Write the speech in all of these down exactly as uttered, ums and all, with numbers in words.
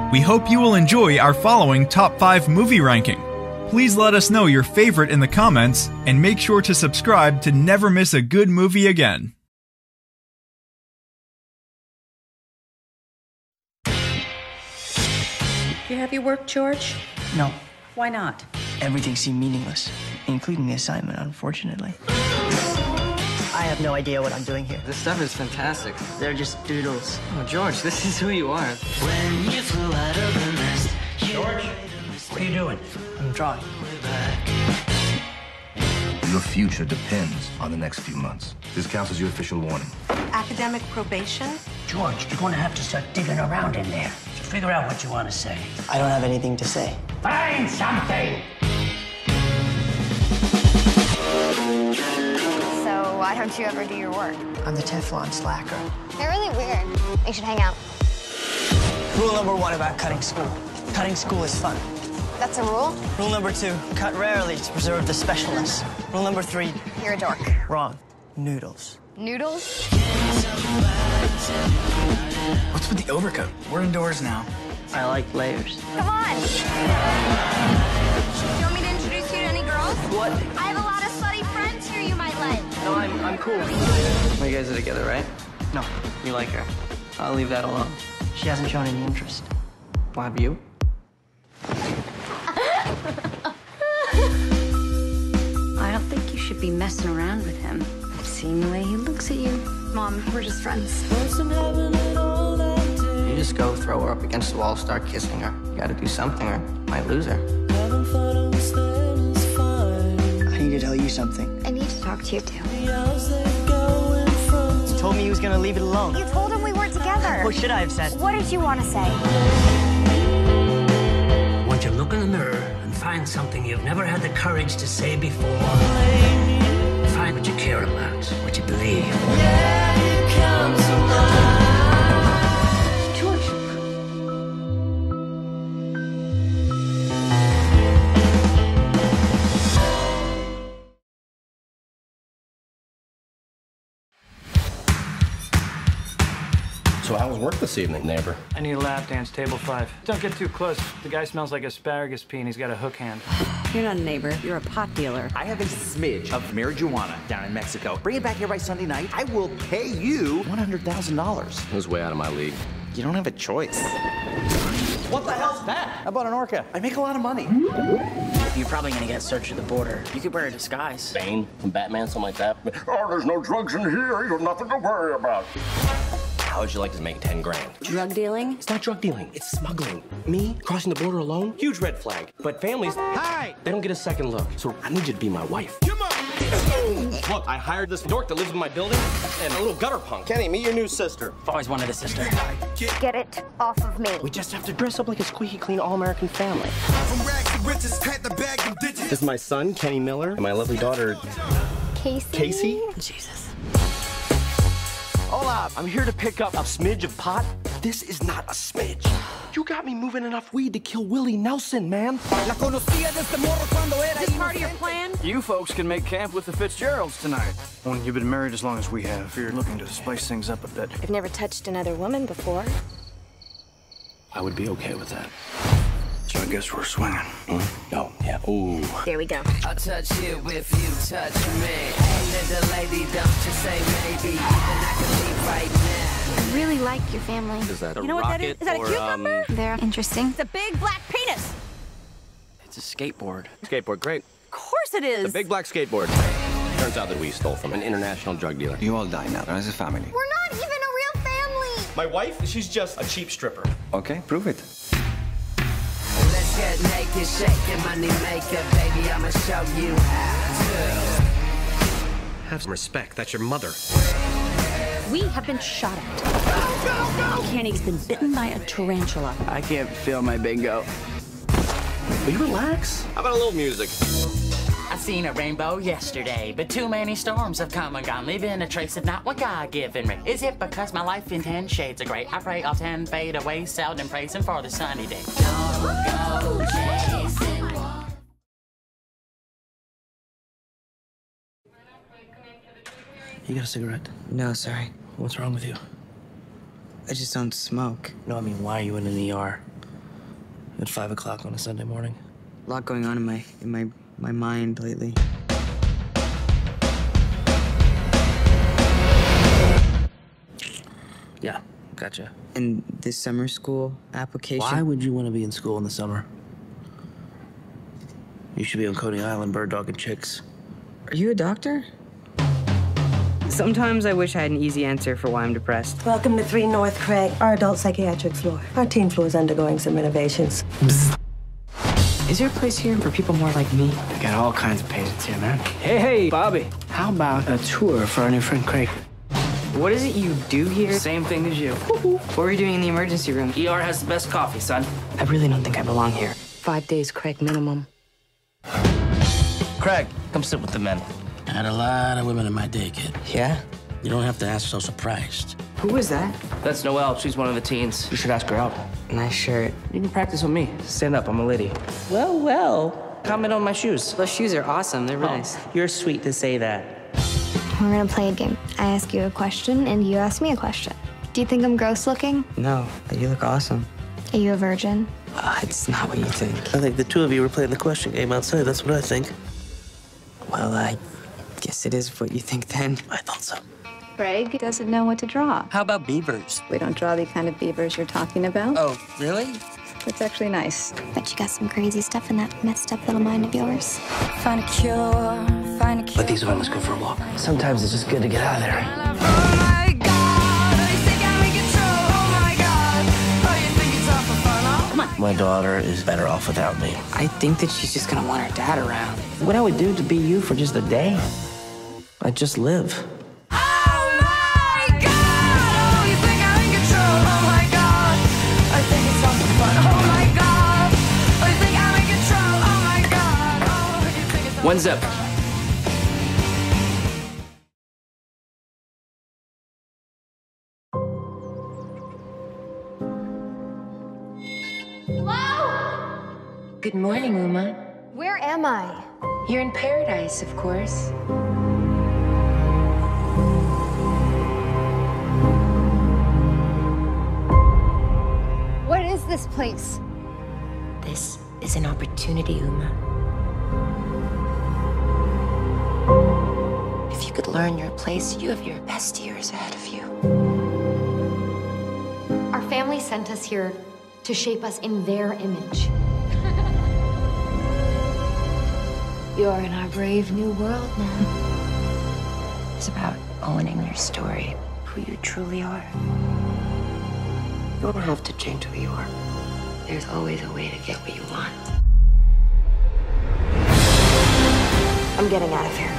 We hope you will enjoy our following top five movie ranking. Please let us know your favorite in the comments, and make sure to subscribe to never miss a good movie again. You have your work, George? No. Why not? Everything seemed meaningless, including the assignment, unfortunately. I have no idea what I'm doing here. This stuff is fantastic. They're just doodles. Oh, George, this is who you are. When you flew out of the nest, George, what are you doing? I'm drawing. Your future depends on the next few months. This counts as your official warning. Academic probation? George, you're going to have to start digging around in there. So figure out what you want to say. I don't have anything to say. Find something! So why don't you ever do your work? I'm the Teflon slacker. They're really weird. We should hang out. Rule number one about cutting school. Cutting school is fun. That's a rule? Rule number two, cut rarely to preserve the specialness. Rule number three, You're a dork. wrong. Noodles. Noodles? What's with the overcoat? We're indoors now. I like layers. Come on! Do you want me to introduce you to any girls? What? I have a lot of slutty friends here you might like. No, I'm, I'm cool. You guys are together, right? No, You like her. I'll leave that alone. she hasn't shown any interest. Well, have you? I don't think you should be messing around with him. Seeing the way he looks at you. Mom, we're just friends. You just go throw her up against the wall, start kissing her. You gotta do something or you might lose her. I need to tell you something. I need to talk to you too. He told me he was gonna leave it alone. You told him we were together. What should I have said? What did you want to say? I want you to look in the mirror and find something you've never had the courage to say before. Find what you care about, what you believe. George. So how was work this evening, neighbor? I need a lap dance, table five. Don't get too close. The guy smells like asparagus pea and he's got a hook hand. You're not a neighbor. You're a pot dealer. I have a smidge of marijuana down in Mexico. Bring it back here by Sunday night. I will pay you one hundred thousand dollars. It was way out of my league. You don't have a choice. What the hell's that? I bought an orca. I make a lot of money. You're probably gonna get searched at the border. You could wear a disguise. Bane from Batman, something like that. Oh, there's no drugs in here. You have nothing to worry about. How would you like to make ten grand? Drug dealing? It's not drug dealing. It's smuggling. Me crossing the border alone? Huge red flag. But families, hi, they don't get a second look. So I need you to be my wife. Come on. Look, I hired this dork that lives in my building and a little gutter punk. Kenny, meet your new sister. I've always wanted a sister. Get it off of me. We just have to dress up like a squeaky clean all-American family. This is my son, Kenny Miller, and my lovely daughter, Casey? Casey. Jesus. Hola, I'm here to pick up a smidge of pot. This is not a smidge. You got me moving enough weed to kill Willie Nelson, man. Is this part of your plan? You folks can make camp with the Fitzgeralds tonight. When you've been married as long as we have, you're looking to spice things up a bit. I've never touched another woman before. I would be okay with that. So I guess we're swinging. Mm? No, yeah, ooh. There we go. I'll touch you if you touch me. Hey, little lady, don't you say maybe. Even I can leave right now. I really like your family. Is that a You know what that is? rocket Is that a or, cucumber? um, They're interesting. It's a big black penis. It's a skateboard. skateboard, great. Of course it is. A big black skateboard. Turns out that we stole from an international drug dealer. You all die now as a family. We're not even a real family. My wife, she's just a cheap stripper. Okay, prove it. Let's get naked, shaking money maker, baby. I'ma show you how to. Have some respect. That's your mother. We have been shot at. Kenny's been bitten by a tarantula. I can't feel my bingo. Will you relax? How about a little music? I seen a rainbow yesterday, but too many storms have come and gone, leaving a trace of not what God given me. Is it because my life in ten shades of gray? I pray all ten fade away, seldom praising for the sunny day. Don't go chasing. You got a cigarette? No, sorry. What's wrong with you? I just don't smoke. No, I mean, why are you in an E R? at five o'clock on a Sunday morning? A lot going on in my in my my mind lately. Yeah, gotcha. And this summer school application. Why would you want to be in school in the summer? You should be on Coney Island bird dogging chicks. Are you a doctor? Sometimes I wish I had an easy answer for why I'm depressed. Welcome to three North Craig, our adult psychiatric floor. Our teen floor is undergoing some renovations. Bzz. Is there a place here for people more like me? I got all kinds of patients here, man. Hey, hey, Bobby. How about a tour for our new friend Craig? What is it you do here? Same thing as you. What were you doing in the emergency room? E R has the best coffee, son. I really don't think I belong here. Five days, Craig, minimum. Craig, come sit with the men. I had a lot of women in my day, kid. Yeah? You don't have to ask so surprised. Who is that? That's Noelle. She's one of the teens. You should ask her out. Nice shirt. You can practice with me. Stand up. I'm a lady. Well, well. Comment on my shoes. Those shoes are awesome. They're Oh, nice. you're sweet to say that. We're gonna play a game. I ask you a question, and you ask me a question. Do you think I'm gross looking? No, but you look awesome. Are you a virgin? Uh, it's not what you think. I think the two of you were playing the question game outside. That's what I think. Well, I guess it is what you think then. I thought so. Craig doesn't know what to draw. How about beavers? We don't draw the kind of beavers you're talking about. Oh, really? It's actually nice. Bet you got some crazy stuff in that messed up little mind of yours. Find a cure, find a cure. Let these fellas go for a walk. Sometimes it's just good to get out of there. Come on. My daughter is better off without me. I think that she's just gonna want her dad around. What I would do to be you for just a day, I'd just live. One zip. Good morning, Uma. Where am I? You're in paradise, of course. What is this place? This is an opportunity, Uma. If you could learn your place, you have your best years ahead of you. Our family sent us here to shape us in their image. You're in our brave new world now. It's about owning your story, who you truly are. You don't have to change who you are. There's always a way to get what you want. I'm getting out of here.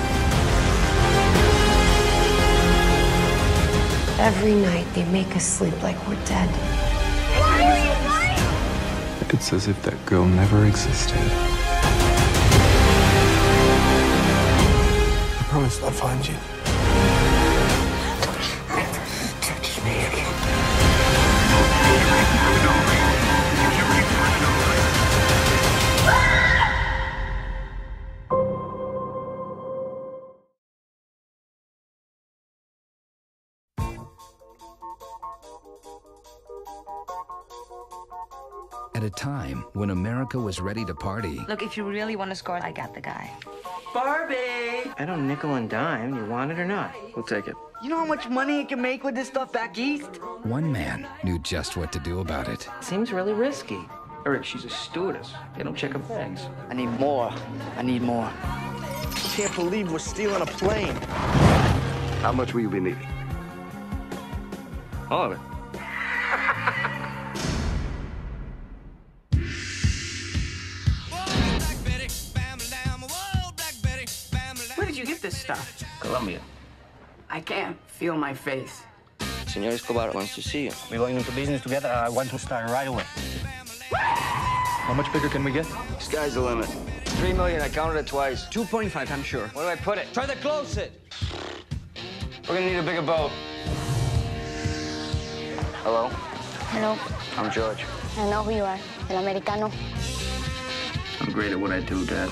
Every night they make us sleep like we're dead. It's as if that girl never existed. I promise I'll find you. Touch me again. At a time when America was ready to party, Look, if you really want to score, I got the guy. Barbie! I don't nickel and dime. You want it or not? We'll take it. You know how much money you can make with this stuff back east? one man knew just what to do about it. Seems really risky. Eric, she's a stewardess. They don't check her bags. I need more. I need more. Can't believe we're stealing a plane. How much will you be needing? All of it. Where did you get this stuff? Colombia. I can't feel my face. Senor Escobar wants to see you. We're going into business together. I want to start right away. How much bigger can we get? Sky's the limit. Three million, I counted it twice. two point five, I'm sure. Where do I put it? Try to close it. We're gonna need a bigger boat. Hello? Hello. I'm George. I know who you are. El Americano. I'm great at what I do, Dad.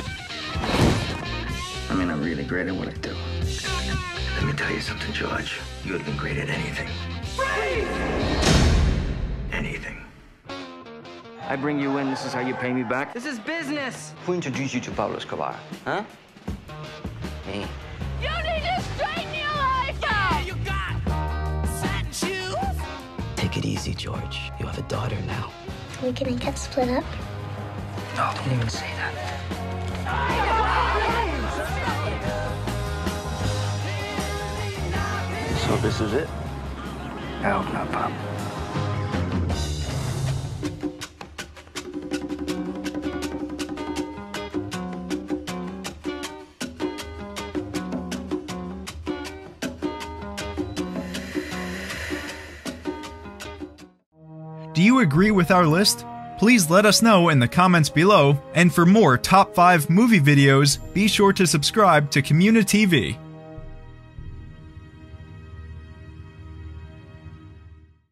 I mean, I'm really great at what I do. Let me tell you something, George. You would have been great at anything. Anything. I bring you in, this is how you pay me back? This is business. Who introduced you to Pablo Escobar? Huh? Me. You need to straighten your life out! You got satin shoes? Take it easy, George. You have a daughter now. We can get split up? No, don't even say that. So this is it? I hope not, Pop. Do you agree with our list? Please let us know in the comments below, and for more top five movie videos, be sure to subscribe to communiTV.